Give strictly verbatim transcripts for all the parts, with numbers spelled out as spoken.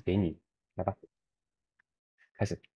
给你，来吧，开始，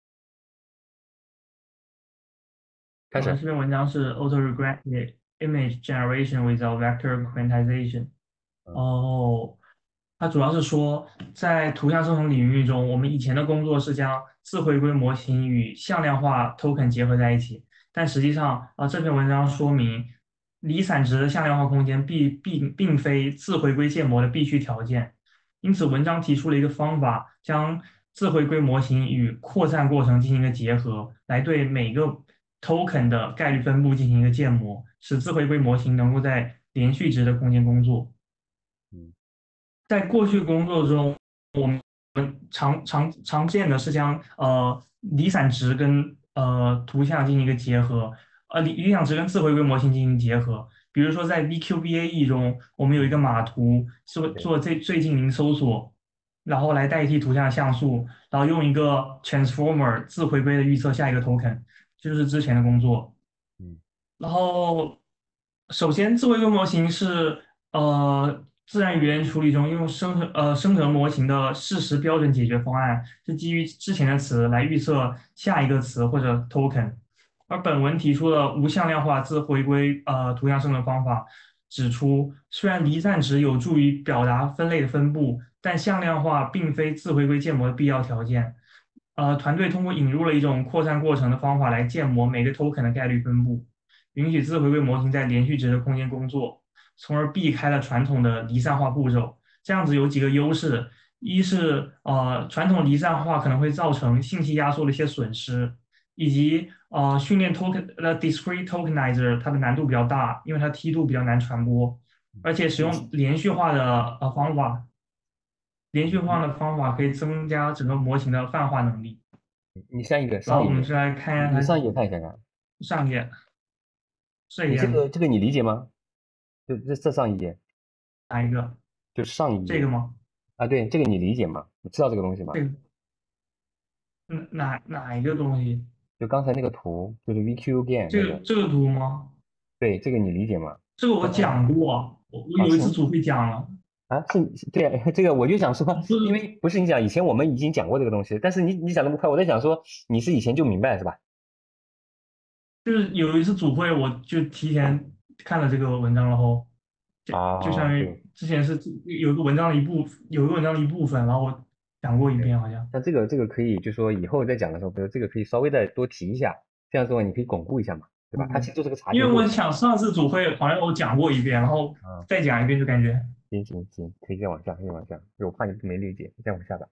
开呃， 始。 这篇文章是 Autoregressive Image Generation without Vector Quantization。 嗯哦，它主要是说，在图像生成领域中，我们以前的工作是将自回归模型与向量化 token 结合在一起，但实际上，啊、这篇文章说明，离散值的向量化空间并并并非自回归建模的必须条件。因此，文章提出了一个方法，将自回归模型与扩散过程进行一个结合，来对每个 token 的概率分布进行一个建模，使自回归模型能够在连续值的空间工作。 嗯在过去工作中，常常常见的是将呃离散值跟呃图像进行一个结合，呃离理想值跟自回归模型进行结合。比如说在 V Q B A E 中，我们有一个嗯， 码图做对， 做最最近零搜索，然后来代替图像像素，然后用一个 transformer 自回归的预测下一个 token，这就是之前的工作。 嗯然后，首先，智慧论模型是呃自然语言处理中用生成呃生成模型的事实标准解决方案，是基于之前的词来预测下一个词或者 token。而本文提出了无向量化自回归呃图像生成方法，指出虽然离散值有助于表达分类的分布，但向量化并非自回归建模的必要条件。呃，团队通过引入了一种扩散过程的方法来建模每个 token 的概率分布。允许自回归模型在连续值的空间工作，从而避开了传统的离散化步骤。这样子有几个优势：一是呃传统离散化可能会造成信息压缩的一些损失，以及呃训练 token 的 discrete tokenizer 它的难度比较大，因为它梯度比较难传播，而且使用连续化的呃方法，连续化你的方法可以增加整个模型的泛化能力。 你上一个然后上一页， 我们再来看一下它你你上一页看一下看， 上一页这一你这页吗？ 个这个你理解吗？就这这上一页， 哪一个？ 就上一页这个吗？ 啊，对，这个你理解吗？你知道这个东西吗？ 这个嗯哪哪一个东西？ 就刚才那个图，就是 V Q Game 这那个， 个这个图吗？ 对，这个你理解吗？ 这个我刚才讲过，我我啊是有一次组会讲了， 啊是，是对啊，这个我就想说，因不是为不是你讲，以前我们已经讲过这个东西，但是你你讲那么快，我在想说你是以前就明白是吧？ 就是有一次组会，我就提前看了这个文章，然后就就相啊， 当于对。 之前是有一个文章的一部有一个文章的一部分，然后我讲过一对， 遍，好像像这个这个可以，就说以后再讲的时候，比如这个可以稍微再多提一下，这样说你可以巩固一下嘛，对吧？它其嗯， 实就是个查因为我询过程。 想上次组会好像我讲过一遍，然后啊， 再讲一遍就感觉， 行行行，可以再往下，可以往下，就我怕你没理解，再往下吧。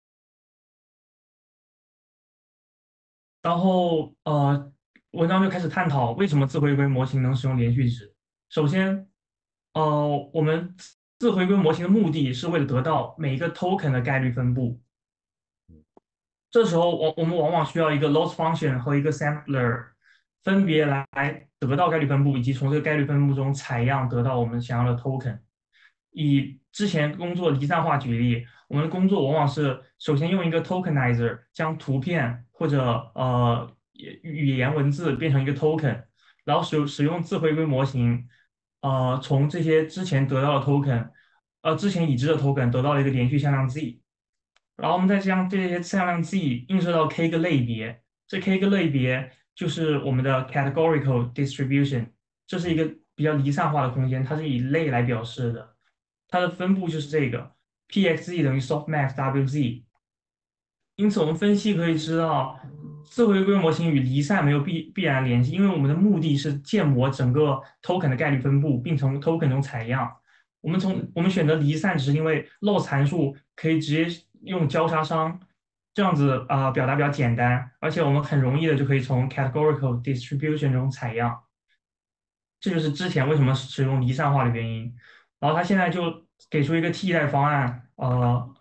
然后呃，文章就开始探讨为什么自回归模型能使用连续值。首先，呃，我们自回归模型的目的是为了得到每一个 token 的概率分布。 嗯这时候，我我们往往需要一个 loss function 和一个 sampler，分别来得到概率分布，以及从这个概率分布中采样得到我们想要的 token。以之前工作离散化举例，我们的工作往往是首先用一个 tokenizer 将图片或者呃语言文字变成一个 token，然后使使用自回归模型，呃从这些之前得到的 token，呃之前已知的 token 得到了一个连续向量 z，然后我们再将这些向量 z 映射到 k 个类别，这 k 个类别就是我们的 categorical distribution，这是一嗯个比较离散化的空间，它是以类来表示的。它的分布就是这个 p x z 等于 softmax w z。因此，我们分析可以知道，自回归模型与离散没有必必然联系，因为我们的目的是建模整个 token 的概率分布，并从 token 中采样。我们从我们选择离散值，因为 loss 函数可以直接用交叉商，这样子啊、呃表达比较简单，而且我们很容易的就可以从 categorical distribution 中采样。这就是之前为什么使用离散化的原因。然后他现在就给出一个替代方案，呃，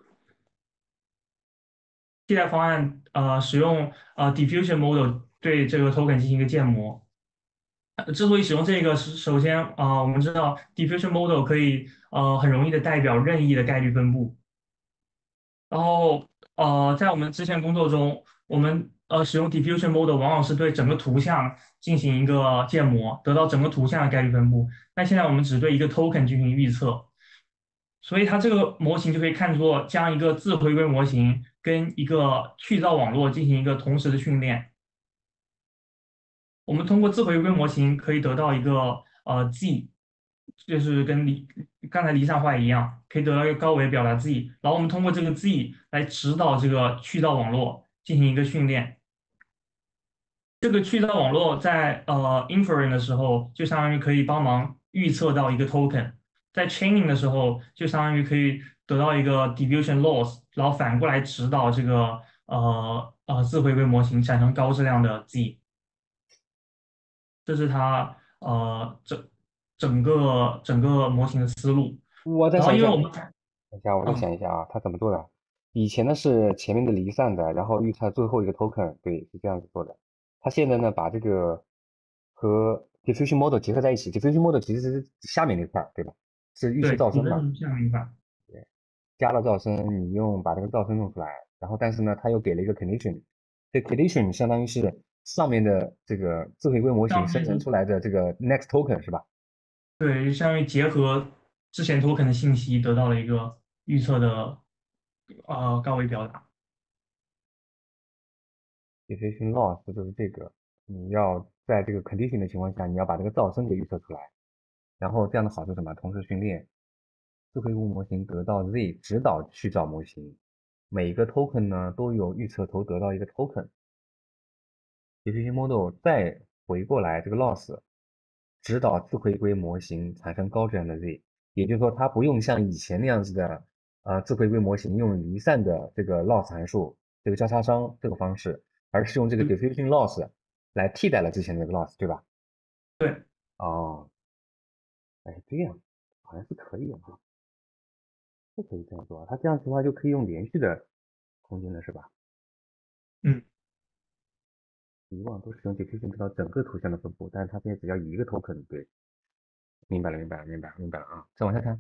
替代方案呃使用呃 diffusion model 对这个 token 进行一个建模。呃之所以使用这个，是首先啊、呃我们知道 diffusion model 可以呃很容易的代表任意的概率分布。然后呃在我们之前工作中，我们呃使用 diffusion model 往往是对整个图像进行一个建模，得到整个图像的概率分布。那现在我们只对一个 token 进行预测。 所以它这个模型就可以看作将一个自回归模型跟一个去噪网络进行一个同时的训练。我们通过自回归模型可以得到一个呃 Z，就是跟离刚才离散化一样，可以得到一个高维表达 Z，然后我们通过这个 Z 来指导这个去噪网络进行一个训练。这个去噪网络在呃 inferring 的时候，就相当于可以帮忙预测到一个 token，在 chaining 的时候，就相当于可以得到一个 diffusion loss，然后反过来指导这个呃呃自回归模型产生高质量的 Z。这是它呃整整个整个模型的思路。然后， 我再想一下， 因为我们等一下，我再嗯想一下啊，它怎么做的？以前呢是前面的离散的，然后预测最后一个 token，对，是这样子做的。它现在呢把这个和 diffusion model 结合在一起，diffusion model 其实是下面那块儿，对吧？是预测对， 噪声嘛？ 理论是这样明白。 对，加了噪声，你用把这个噪声弄出来，然后但是呢，它又给了一个 condition，这 condition 相当于是上面的这个自回归模型生成相当于出来的这个 next token 是吧？ 对，相当于结合之前 token 的信息得到了一个预测的呃高维表达。 diffusion loss 就是这个，你要在这个 condition 的情况下，你要把这个噪声给预测出来，然后这样的好处是什么？同时训练智慧物模型得到 Z 指导去找模型，每个 token 呢都有预测头得到一个 token，diffusion model 再回过来这个 loss 指导自回归模型产生高质量的 Z，也就是说它不用像以前那样子的呃自回归模型用离散的这个 loss 函数这个交叉商这个方式。而是用这个嗯， diffusion loss 来替代了之前的那个 loss，对吧？ 对， 哦，哎，这样好像是可以的哈，是可以这样做。它这样子的话就可以用连续的空间了，是吧？ 嗯。 以往都是用 diffusion 知道整个图像的分布，但是它现在只要一个 token，对，明白了，明白了，明白了，明白了啊！再往下看，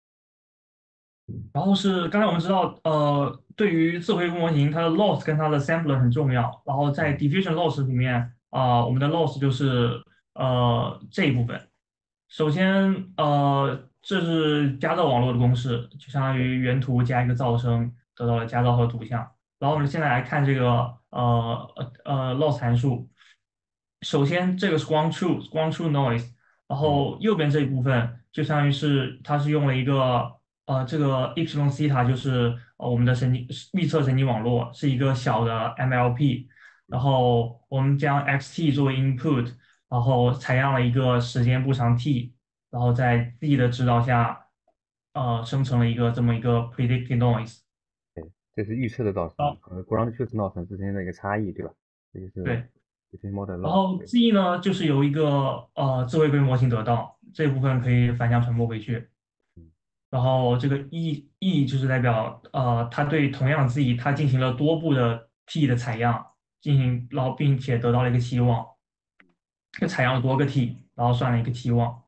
然后是刚才我们知道，呃，对于自回归模型，它的 loss 跟它的 sampler 很重要。然后在嗯 diffusion loss 里面，啊、我们的 loss 就是呃这一部分。首先，呃，这是加噪网络的公式，就相当于原图加一个噪声，得到了加噪和图像。然后我们现在来看这个呃呃呃 loss 函数。首先，这个是光 true 光 true noise，然嗯后右边这一部分就相当于是它是用了一个呃这个 epsilon theta 就是呃我们的神经预测神经网络是一个小的 M L P，然嗯后我们将 X T 作为 input，然后采样了一个时间步长 t，然后在 Z 的指导下，呃生成了一个这么一个 predicted noise。 对，这是预测的噪声啊， 和 ground truth 噪声之间的一个差异，对吧？这就是对。 diffusion model 然 loss， 后对， Z 呢，就是由一个呃智慧规模型得到，这部分可以反向传播回去。 嗯然后这个 E E 就是代表呃，它对同样 Z 它进行了多步的 T 的采样，进行然后并且得到了一个期望，就采样了多个 T，然后算了一个期望，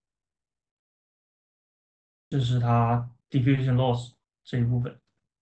这是它 diffusion loss 这一部分。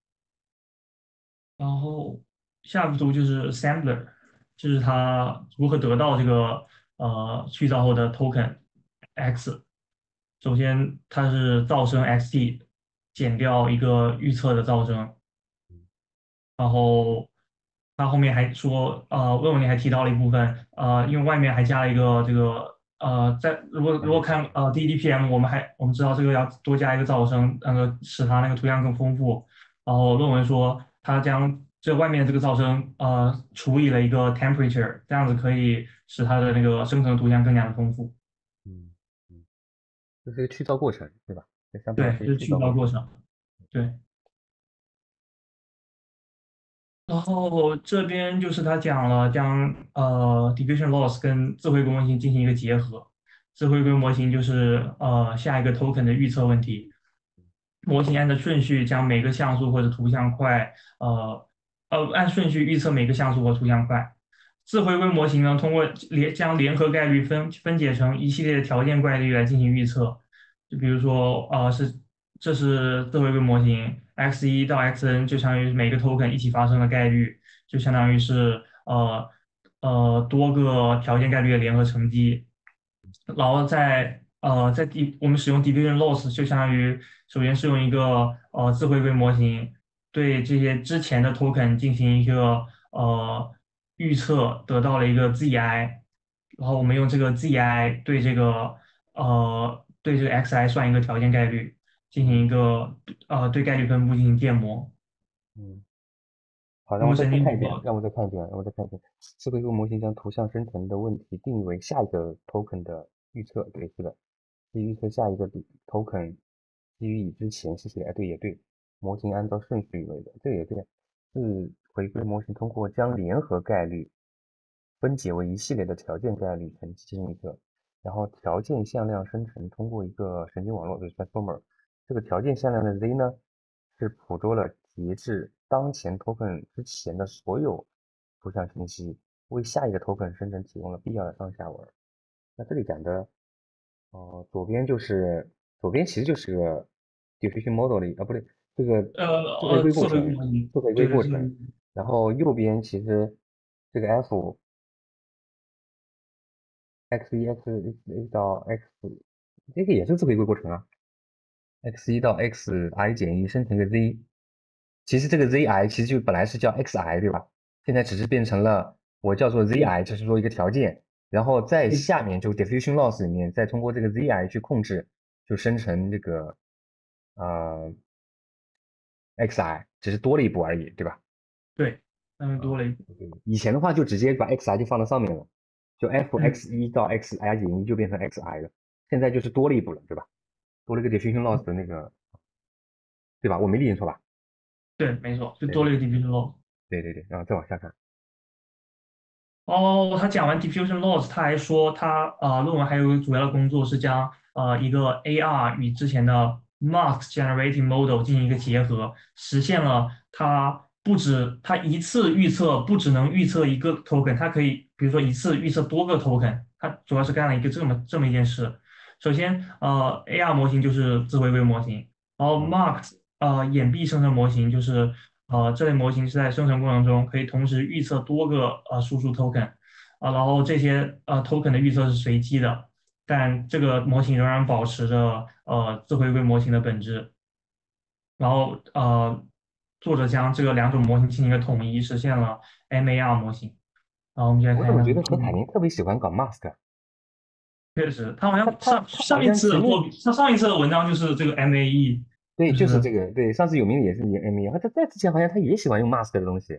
然后下一步就是 sampler，就是它如何得到这个呃去噪后的 token X。首先它是噪声 X T 减掉一个预测的噪声， 嗯然后他后面还说，呃，问问里还提到了一部分，呃，因为外面还加了一个这个，呃，在如果如果看呃 D D P M，我们还我们知道这个要多加一个噪声，那个使它那个图像更丰富。然后论文说，它将这外面这个噪声，呃，除以了一个 temperature，这样子可以使它的那个生成图像更加的丰富。 嗯嗯，这是一个去噪过程，对吧？这 sampler 对， 是一个这是去去噪过程。 噪过程。对。然后这边就是他讲了将呃 diffusion loss 跟智慧规模型进行一个结合。智慧规模型就是呃下一个 token 的预测问题，模型按照顺序将每个像素或者图像块呃呃按顺序预测每个像素和图像块。智慧规模型呢，通过联将联合概率分分解成一系列的条件概率来进行预测。就比如说，呃，是这是智慧规模型 x 一到 xn 就相当于每个 token 一起发生的概率，就相当于是呃呃多个条件概率的联合乘积。然后在呃，在 D 我们使用 diffusion loss 就相当于首先是用一个呃自回归模型对这些之前的 token 进行一个呃预测，得到了一个 Z I，然后我们用这个 Z I 对这个呃对这个 X I 算一个条件概率，进行一嗯个呃对概率分布进行建模， 嗯。好，让我再那么神再看一遍， 经元让我再看一遍，让我再看一遍。智慧模型将图像生成的问题定义为下一个 token 的预测，对，是的，是预测下一个 token 基于已知前世系的，哎，对，也对，模型按照顺序为的，这也对，是回归模型通过将联合概率分解为一系列的条件概率乘进行预测，然后条件向量生成通过一个神经网络，就是 transformer，这个条件向量的 z 呢？是捕捉了截至当前 token 之前的所有图像信息，为下一个 token 生成提供了必要的上下文。那这里讲的，呃，左边就是左边其实就是个 diffusion model 里啊，不对，这个呃自回呃自回归归过程， 模型， 自回归对对， 过程。然后右边其实这个 f x 一 x 一到 x，这个也是自回归过程啊。x 一到 xi 减一生成个 z，其实这个 zi 其实就本来是叫 xi 对吧？现在只是变成了我叫做 zi，就是说一个条件，然后在下面就 diffusion loss 里面再通过这个 zi 去控制，就生成这个呃 xi，只是多了一步而已，对吧？ 对，嗯，多啊， 了一个， 对，以前的话就直接把 xi 就放到上面了，就 f 嗯， x 一到 xi 减一就变成 xi 了，现在就是多了一步了，对吧？多了一个 diffusion loss 的那个，对吧？我没理解错吧？ 对，没错，就对对多了一个 diffusion loss。 对对对，然后再往下看。 哦，他讲完 diffusion loss，他还说他呃论文还有一个主要的工作是将呃一个 A R 与之前的 mask generating model 进行一个结合，实现了它不止它一次预测不只能预测一个 token，它可以比如说一次预测多个 token，它主要是干了一个这么这么一件事。首先呃 A R 模型就是自回归模型，然后嗯 mask 呃掩蔽生成模型就是呃，这类模型是在生成过程中可以同时预测多个呃输出 token，啊，然后这些呃 token 的预测是随机的，但这个模型仍然保持着呃自回归模型的本质。然后呃，作者将这个两种模型进行一个统一，实现了 M A R 模型。然后我们现在我怎么看一下觉得何凯图片， 宁特别喜欢搞 mask？ 确实，他好他像上他他好上一次的像前面作品，上上一次的文章就是这个 M A E， 对就是就是这个，对上次有名的也是 M E，他在在之前好像他也喜欢用 mask 的东西，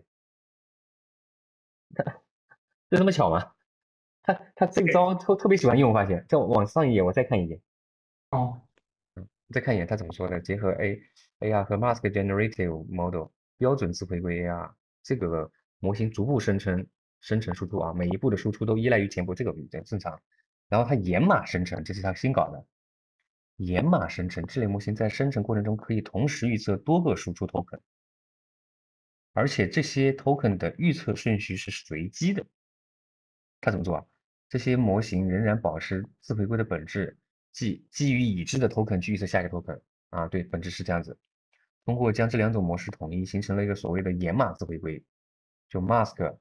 就这么巧吗？他他这个招特特别喜欢用，我发现。再往上一页，我再看一页， 哦， 再看一眼他怎么说的，结合 A AR 和 mask generative model 标准自回归 A R 这个模型逐步生成生成输出啊，每一步的输出都依赖于前步，这个比较正常。然后它掩码生成，这是他新搞的。掩码生成，这类模型在生成过程中可以同时预测多个输出 token，而且这些 token 的预测顺序是随机的。它怎么做啊？这些模型仍然保持自回归的本质，即基于已知的 token 去预测下一个 token。啊，对，本质是这样子。通过将这两种模式统一，形成了一个所谓的掩码自回归，就 mask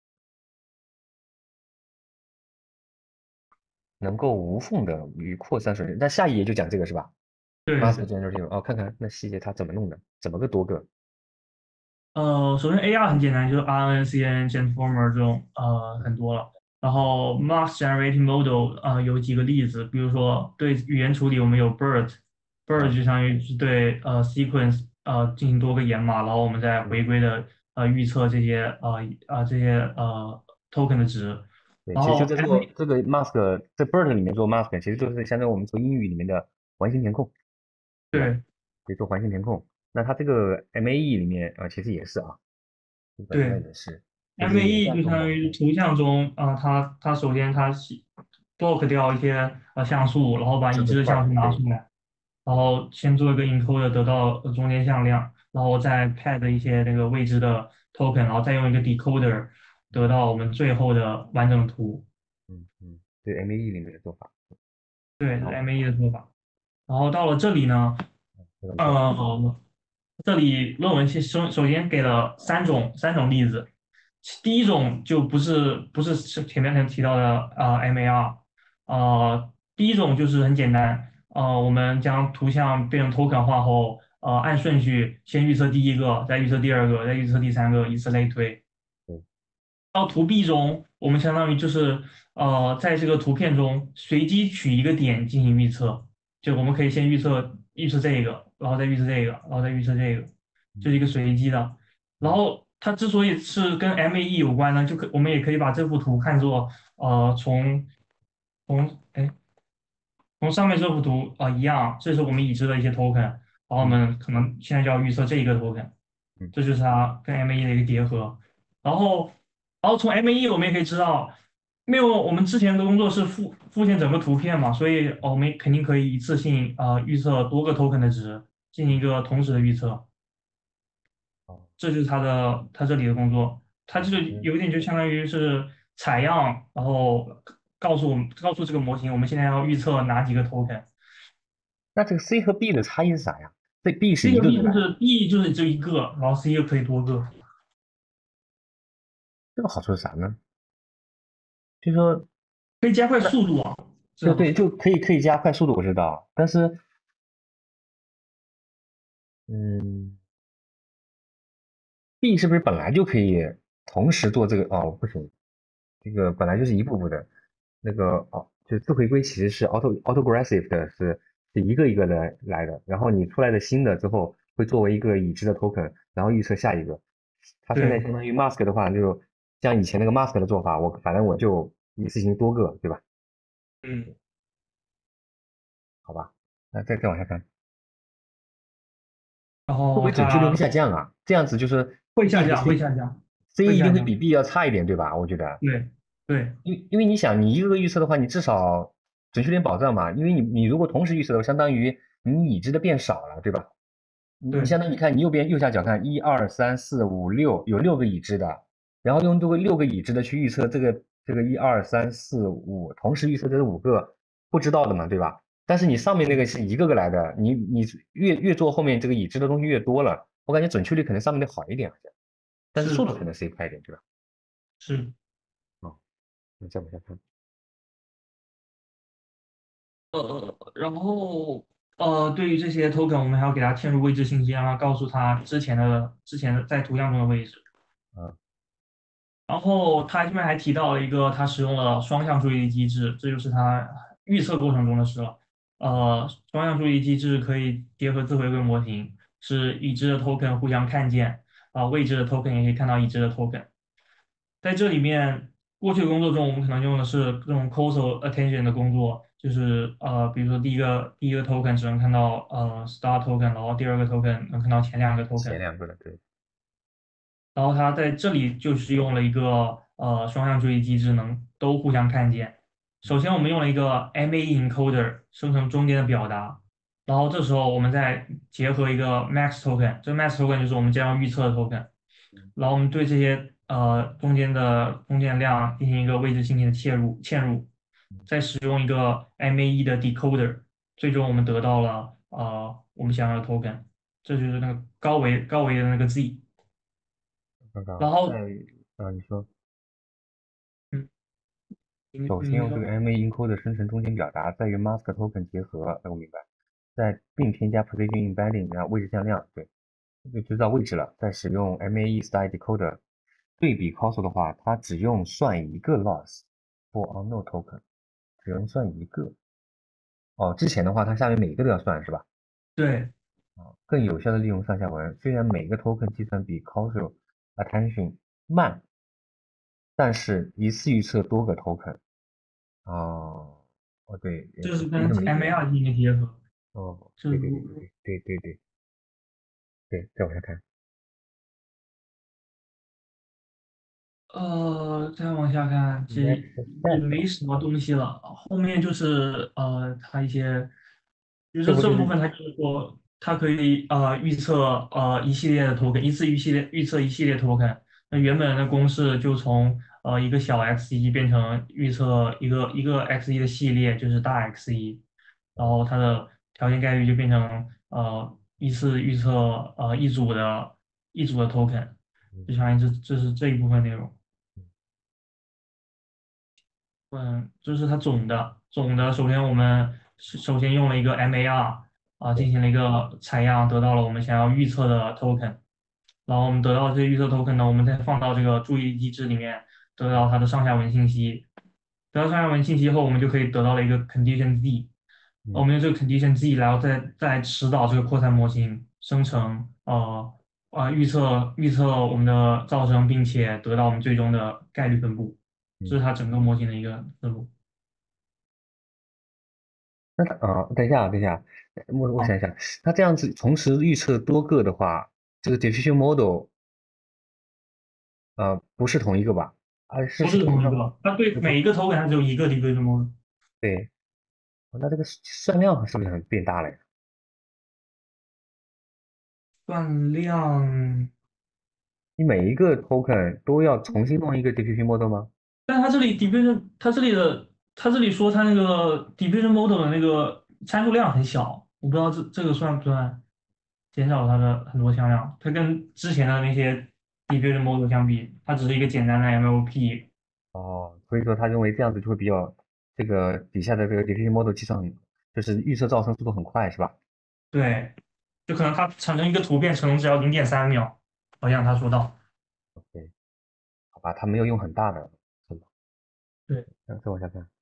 能够无缝的与扩散顺序。那下一页就讲这个是吧？mask 对对。 generative，哦，看看那细节它怎么弄的，怎么个多个？ 呃，首先 A R 很简单，就是 R N N、C N N、Transformer 这种呃很多了。然后 Mask Generating Model 呃有几个例子，比如说对语言处理，我们有 BERT，BERT 啊， 就相当于是对呃 sequence 呃进行多个延码，然后我们再回嗯， 归的呃预测这些呃呃这些呃 token 的值。 对， 然后其实就在 M 做这个 mask，在 BERT 里面做 mask，其实就是相当于我们做英语里面的环形填空。对吧？ 对可以做环形填空。那它这个 M A E 里面啊、呃其实也是啊，基本应该对也是，就 M A 是也 E 就在做相当于模型。 图像中，啊、它它首先它是 block 掉一些呃像素，然后把这个块儿， 已知的像素拿出对， 来，然嗯后先做一个 encoder 得到呃中间向量，然后再 pad 一些那个未知的 token，然后再用一个 decoder 得到我们最后的完整图。 嗯嗯，对 M A E 里面的做法。 对，这是好， M A E 的做法。然后到了这里呢， 这怎么做？ 呃，这里论文先首首先给了三种三种例子，第一种就不是不是是前面提到的呃 M A R，呃第一种就是很简单，呃，我们将图像变成 token 化后，呃，按顺序先预测第一个，再预测第二个，再预测第三个，以此类推。 对， 到图 B 中，我们相当于就是呃，在这个图片中随机取一个点进行预测，就我们可以先预测预测这个，然后再预测这个，然后再预测这个，这嗯是一个随机的。然嗯后它之所以是跟 M A E 有关呢，就可我们也可以把这幅图看作呃从从哎从上面这幅图啊、呃一样，这是我们已知的一些 token，然后我嗯们可能现在就要预测这一个 token， 嗯， 这就是它跟 M A E 的一个结合。然后，然后从 M A E 我们也可以知道，没有我们之前的工作是复复现整个图片嘛，所以哦我们肯定可以一次性呃预测多个 token 的值，进行一个同时的预测。 哦， 这就是它的它这里的工作，它就哦， 是嗯， 有一点就相当于是采样，然后告诉我们告诉这个模型，我们现在要预测哪几个 token。 那这个 C 和 B 的差异是啥呀？这 B 是 C 和一个 B 个来的， 就是 B 就是这一个，然后 C 又可以多个。 这个好处是啥呢？就是说， 可以加快速度啊，这就对， 个好处。 就可以可以加快速度，我知道，但是，嗯，B 是不是本来就可以同时做这个？哦，不行，这个本来就是一步步的，那个哦，就自回归其实是 auto autographic 的，是是一个一个的来的，然后你出来的新的之后会作为一个已知的 token，然后预测下一个。它现在对， 相当于 mask 的话，就像以前那个 mask 的做法，我反正我就一次性多个，对吧？ 嗯， 好吧，那再再往下看， 然会不后会准确率会它下降啊？这样子就是会下 B 和降，会 C 下降， C 一定会比会下降。 B 要差一点，对吧？我觉得。 对对因为因为你想，你一个个预测的话，你至少准确点保障嘛。因为你你如果同时预测的话，相当于你已知的变少了，对吧？你你对， 相当于你看你右边右下角看一二三四五六有六个已知的，然后用这个六个已知的去预测这个这个一二三四五，同时预测这是五个不知道的嘛，对吧？但是你上面那个是一个个来的，你你越越做后面这个已知的东西越多了，我感觉准确率可能上面的好一点，好像，但是速是度可能 C 快一点，对吧？ 是。 哦，那再往下看。 呃，然后呃，对于这些 token，我们还要给它嵌入位置信息，让它告诉它之前的之前的在图像中的位置。 啊， 然后他这边还提到了一个，他使用了双向注意力机制，这就是他预测过程中的事了。呃，双向注意力机制可以结合自回归模型，使已知的 token 互相看见，啊、未知的 token 也可以看到已知的 token。在这里面，过去的工作中，我们可能用的是这种 causal attention 的工作，就是呃，比如说第一个第一个 token 只能看到呃 star token，然后第二个 token 能看到前两个 token。 前两个的，对。 然后它在这里就是用了一个呃双向注意机制，能都互相看见。首先，我们用了一个 M A E encoder 生成中间的表达，然后这时候我们再结合一个 max token，这个 max token 就是我们将要预测的 token，然后我们对这些呃中间的中间量进行一个位置信息的切入嵌入，再使用一个 M A E 的 decoder，最终我们得到了呃我们想要的 token，这就是那个高维高维的那个 Z。 刚刚在然后， 啊，你说。 嗯，你首先用这个你说， M A encoder 生成中间表达，再与 mask token 结合，这我明白。再并添加 position embedding，然后位置向量，对，就知道位置了。再使用 M A E style decoder 对比 causal 的话，它只用算一个 loss for unknown token，只用算一个。哦，之前的话，它下面每个都要算是吧？ 对， 啊，更有效的利用上下文。虽然每个 token 计算比 causal attention 慢，但是一次预测多个 token。哦，哦对，也可以这是跟这么理解。 M A R 进行结合， 哦， 就是对对对对对对对对对，再往下看。 呃，再往下看，其实 Next 也 step， 没什么东西了。后面就是呃，它一些，就是这部这不就是分它就是说，它可以呃预测呃一系列的 token，一次预系列预测一系列 token。那原本的公式就从呃一个小 x 一变成预测一个一个 x 一的系列，就是大 x 一，然后它的条件概率就变成呃一次预测呃一组的一组的 token，就相当于这这是这一部分内容。嗯，这是它总的。 总的，首先我们是首先用了一个 M A R 啊， 对， 进行了一个采样，得到了我们想要预测的 token。然后我们得到这些预测 token 呢，我们再放到这个注意力机制里面，得到它的上下文信息。得到上下文信息后，我们就可以得到了一个 condition z。我嗯们用这个 condition z，然后再再指导这个扩散模型生成呃呃预测预测我们的噪声，并且得到我们最终的概率分布。这嗯。 是它整个模型的一个思路。 那它啊，等一下，等一下，我我好， 想一想，它这样子同时预测多个的话，这个 diffusion model 呃不是同一个吧？啊，是不是是同一个吗？ 同一个，它对不同， 每一个 token 它只有一个 diffusion model。 对，哦那这个算量是不是很变大了呀？ 算量， 你每一个 token 都要重新弄一个 diffusion model 吗？ 但它这里 diffusion，它这里的它这里说它那个 diffusion model 的那个参数量很小，我不知道这这个算不算减少它的很多向量。它跟之前的那些 diffusion model 相比，它只是一个简单的 M L P。 哦，所以说他认为这样子就会比较这个底下的这个 diffusion model 计算很就是预测噪声速度很快是吧对，就可能它产生一个图片可能只要零点三秒，好像他说到。 ？OK，好吧，他没有用很大的，是吧？ 对。 嗯，再往下看，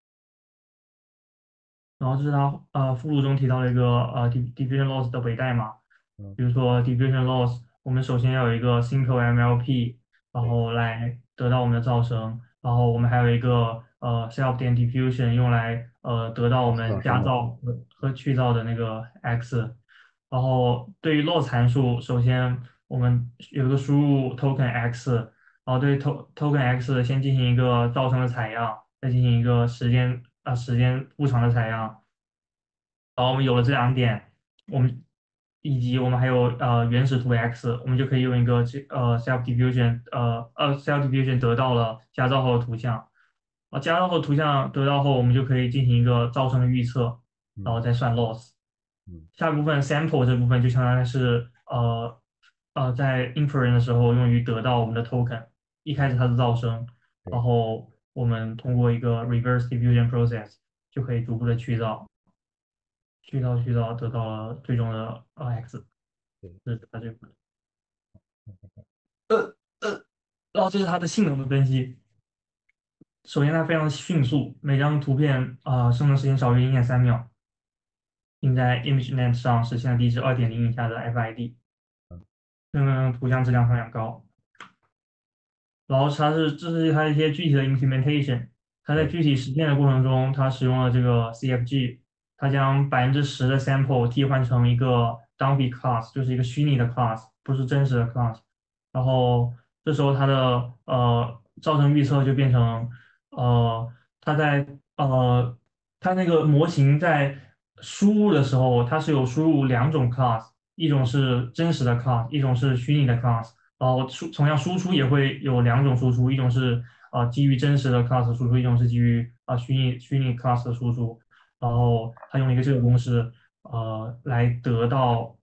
然后这是他呃附录中提到了一个呃 div- division loss 的伪代码， 嗯， 比如说 division loss，我们首先要有一个 simple M L P，然对， 后来得到我们的噪声，然后我们还有一个呃 self 点 diffusion 用来呃得到我哦，是们的，是的， 加噪和和去噪的那个 x，然后对于 loss 函数，首先我们有一个输入 token x，然后对 to token x 先进行一个噪声的采样，再进行一个时间啊、时间误长的采样。然后我们有了这两点，我们以及我们还有呃原始图 x，我们就可以用一个这呃 self diffusion 呃呃 self diffusion 得到了加噪后的图像。啊，加噪后图像得到后，我们就可以进行一个噪声的预测，然嗯后再算 loss。 嗯， 下一部分 sample 这部分就相当于是呃呃在 inference 的时候用于得到我们的 token，一开始它是噪声，然对后我们通过一个 reverse diffusion process 就可以逐步的去噪。去噪去噪得到了最终的呃 x， 对， 这是它这个，然后这是它的性能的分析。首先它非常迅速，每张图片啊、呃生成时间少于零点三秒，并在 ImageNet 上实现了低至二点零以下的 F I D， 嗯嗯，图像质量非常高。然后它是这是它一些具体的 implementation，它在对， 具体实践的过程中，它使用了这个 C F G，它将百分之十的 sample 替换成一个 dummy class，就是一个虚拟的 class，不是真实的 class。然后这时候它的呃噪声预测就变成呃它在呃它那个模型在输入的时候，它是有输入两种 class，一种是真实的 class，一种是虚拟的 class。然后输同样输出也会有两种输出，一种是呃基于真实的 class 输出，一种是基于啊、呃虚拟虚拟 class 的输出。然后他用了一个这个公式呃来得到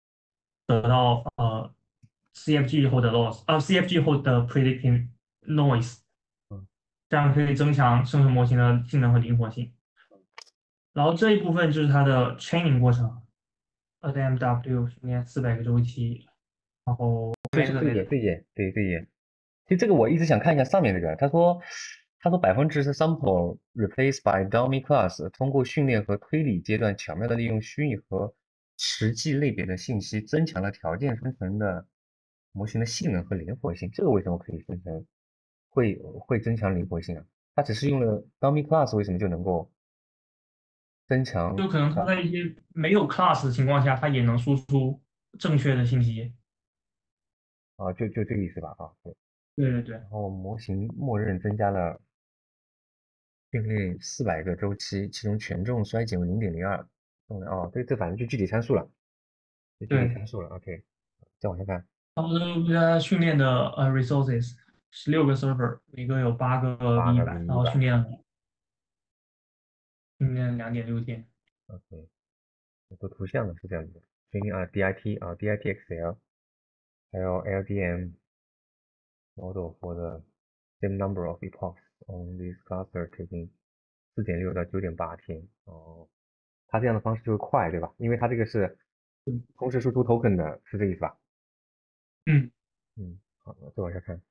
呃 C F G 后的 loss，啊 C F G 后的 predicting noise， 嗯这样可以增强生成模型的性能和灵活性。然后这一部分就是它的 training 过程，A M W 训练四百个周期，然后后这是这一页， 面这个这一页，对这一页。其实这个我一直想看一下上面这个，他说，他说百分之是 sample replaced by dummy class，通过训练和推理阶段巧妙的利用虚拟和实际类别的信息，增强了条件生成的模型的性能和灵活性。这个为什么可以生成，会会增强灵活性啊？它只是用了 dummy class，为什么就能够增强就可能它在一些没有 class 的情况下，它也能输出正确的信息。 啊？就就这个意思吧啊？对。 对对对然后模型默认增加了训练四百个周期，其中权重衰减为零点零二。哦，对，这反正就具体参数了，就具体对， 参数了。OK，再往下看， 然后这个训练的呃 resources 十六个 server，每个有八个八 V 个 V 版，然一百。 后训练了训练两点六天。 OK，做图像的是这样子的，训练啊 D I T 啊 D I T X L，还有 L D M model for the same number of epochs on this cluster taking 四点六到九点八天。哦，它这样的方式就会快，对吧？因为它这个是嗯同时输出 token 的，是这个意思吧？ 嗯。 嗯，好的，再往下看。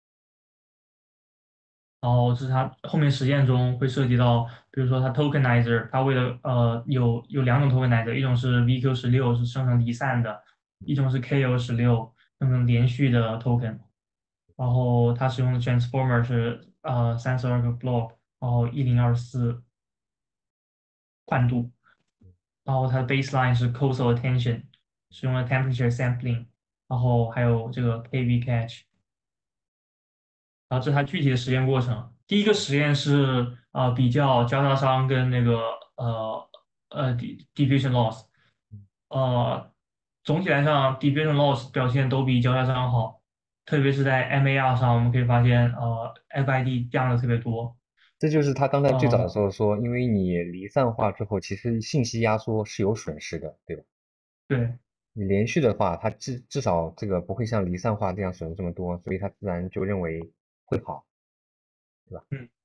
然后这是它后面实验中会涉及到，比如说它 tokenizer，它为了呃有有两种 tokenizer，一种是 V Q 十六是生成离散的，一种是 K O 十六生成连续的 token。然后它使用的 transformer 是呃三十二个 block，然后一零二四宽度，然后它的 baseline 是 coastal attention，使用了 temperature sampling，然后还有这个 K V catch。然后这是它具体的实验过程。第一个实验是呃比较交叉商跟那个呃呃 di- diffusion loss，呃总体来上 diffusion loss 表现都比交叉商好，特别是在 M A R 上，我们可以发现呃 F I D 降的特别多。 这就是他刚才最早的呃时候说，因为你离散化之后，其实信息压缩是有损失的，对吧？ 对。 你连续的话，它至至少这个不会像离散化这样损失这么多，所以他自然就认为会好，对吧？ 嗯。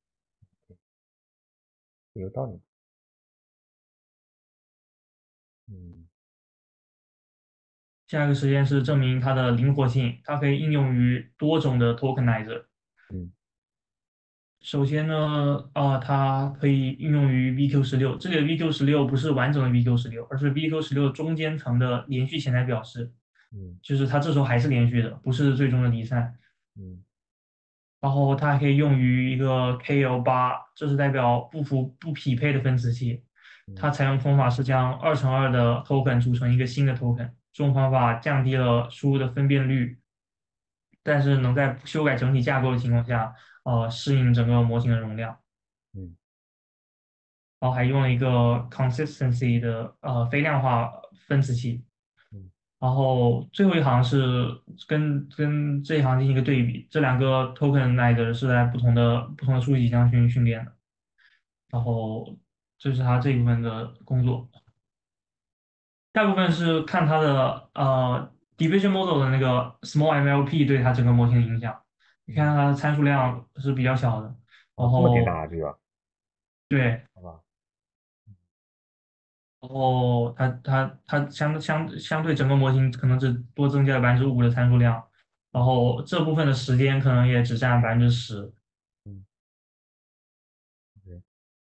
有道理。嗯下一个实验是证明它的灵活性，它可以应用于多种的 tokenizer。 嗯首先呢，啊、它可以应用于 V Q 十六。这里的 V Q 十六不是完整的 V Q 十六，而是 V Q 十六中间层的连续潜在表示， 嗯就是它这时候还是连续的，不是最终的离散。 嗯然后它还可以用于一个 K L 八，这是代表不符不匹配的分子器。它嗯采用方法是将二乘二的 token 组成一个新的 token，这种方法降低了输入的分辨率，但是能在不修改整体架构的情况下，呃，适应整个模型的容量。 嗯然后还用了一个 consistency 的呃非量化分子器。 嗯然后最后一行是跟跟这一行进行一个对比，这两个 tokenizer 是在不同的不同的数据集上去训练的。然后这是它这一部分的工作。大部分是看它的呃 division model 的那个 small M L P 对它整个模型的影响。你看嗯。 它的参数量是比较小的，然哦，这么点后大这个， 对， 好吧？ 然后它它它相相相对整个模型可能只多增加了百分之五的参数量，然嗯后这部分的时间可能也只占百分之十。 嗯，OK。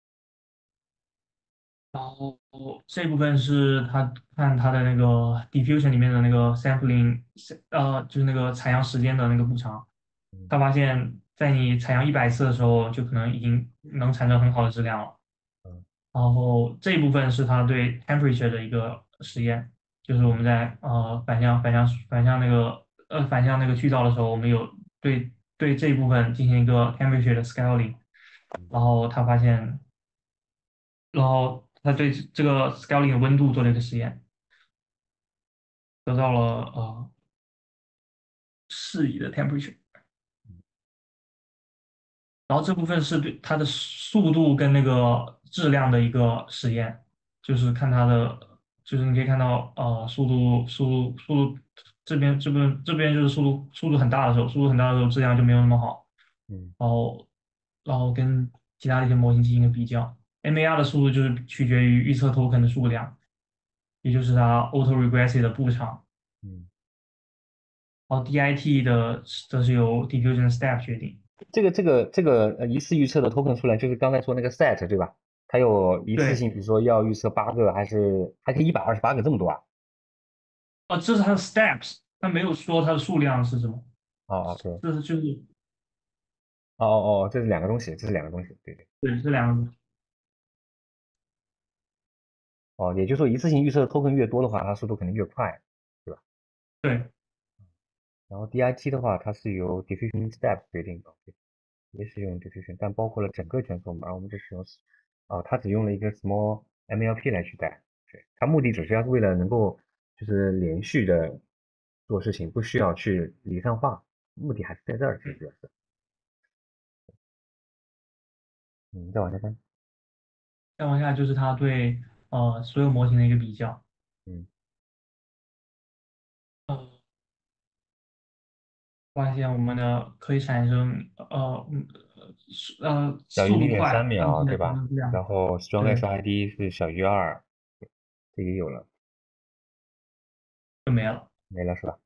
然后这部分是他看他的那个 diffusion 里面的那个 sampling，呃，就是那个采样时间的那个补偿。 嗯他发现，在你采样一百次的时候，就可能已经能产生很好的质量了。 嗯然后这一部分是他对 temperature 的一个实验，就是我们在呃反向反向反向那个呃反向那个去噪的时候，我们有对对这一部分进行一个 temperature 的 scaling， 嗯然后他发现，然后他对这个 scaling 的温度做了一个实验，得到了呃适宜的 temperature。然后这部分是对它的速度跟那个质量的一个实验，就是看它的，就是你可以看到，呃，速度、速度、速度这边这边这边就是速度速度很大的时候，速度很大的时候质量就没有那么好， 嗯然后然后跟其他的一些模型进行一个比较，M A R 的速度就是取决于预测 token 的数量，也就是它 autoregressive 的步长， 嗯。 然后 D I T 的则是由 diffusion step 决定。 这个这个这个呃一次预测的 token 数量，就是刚才说那个 set 对吧？它有一次对。 性，比如说要预测八个，还是还可以一百二十八个这么多啊？ 哦，这是它的 steps，它没有说它的数量是什么， 哦，OK。 这是就是哦哦哦，这是两个东西，这是两个东西，对对。 对这两个东西。 哦，也就是说一次性预测的 token 越多的话，它速度肯定越快，对吧？ 对。 然后 D I T 的话，它是由 diffusion step 决定的，对，也是用 diffusion，但包括了整个卷数嘛，而我们这是用，哦，它只用了一个 small M L P 来取代，对，它目的只是要为了能够就是连续的做事情，不需要去离散化，目的还是在这儿，其实嗯， 主要是。嗯，再往下看。 再往下就是它对呃所有模型的一个比较。 嗯呃，发现我们的可以产生呃嗯呃小于零点速度快，但三秒，对是吧？ 流量。 然后 Strong 对， S I D 是小于二，这也有了， 就没了。 没了是吧？